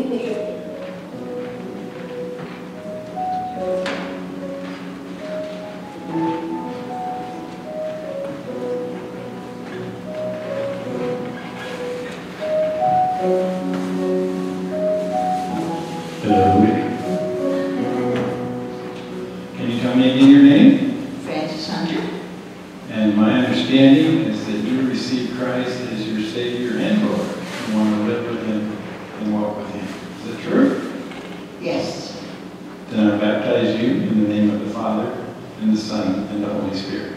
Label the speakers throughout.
Speaker 1: Can you tell me again your name?
Speaker 2: Frances Hunter.
Speaker 1: And my understanding is that you received Christ as your Savior and Lord and want to live with Him and walk with Him. Is that true?
Speaker 2: Yes.
Speaker 1: Then I baptize you in the name of the Father, and the Son, and the Holy Spirit.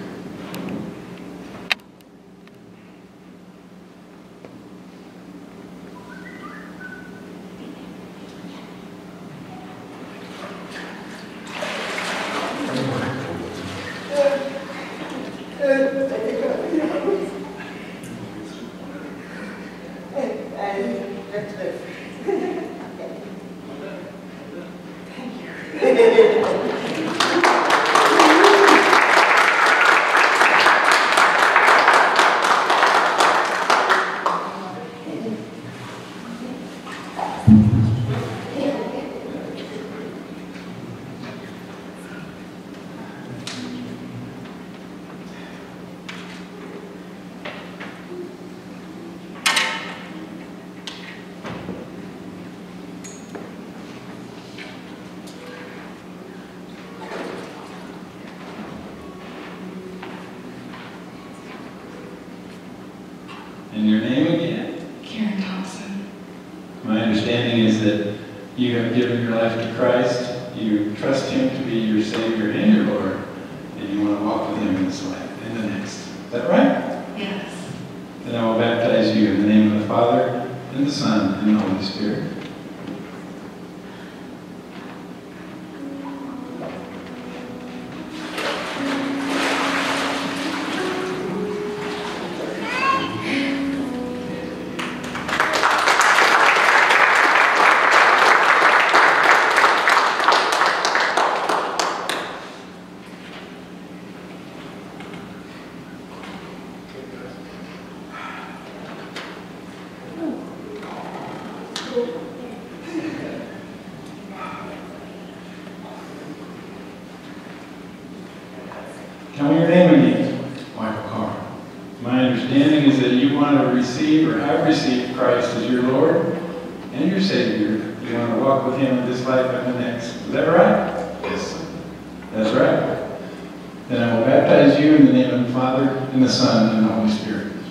Speaker 1: And your name again?
Speaker 3: Karen Thompson.
Speaker 1: My understanding is that you have given your life to Christ, you trust Him to be your Savior and your Lord, and you want to walk with Him in this life and the next. Is that right?
Speaker 3: Yes.
Speaker 1: Then I will baptize you in the name of the Father, and the Son, and the Holy Spirit. Tell me your name again. Michael Carr. My understanding is that you want to receive or have received Christ as your Lord and your Savior. You want to walk with Him in this life and the next. Is that right? Yes. That's right. Then I will baptize you in the name of the Father, and the Son, and the Holy Spirit.